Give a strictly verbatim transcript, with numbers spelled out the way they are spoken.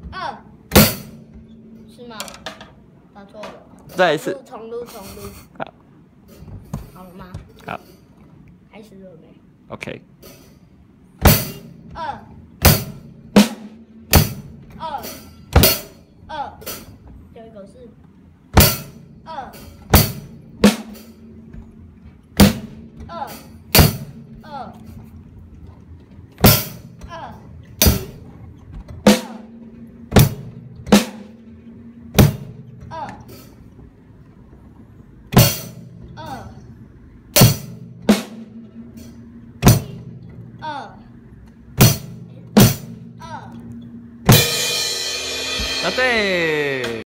二，是吗？答错了。 再一次。 重录，重录。 好。 好了吗？ 好。 开始了没 ？OK。 二，二，二，有一个是二，二，二，二。二，二， 啊，对。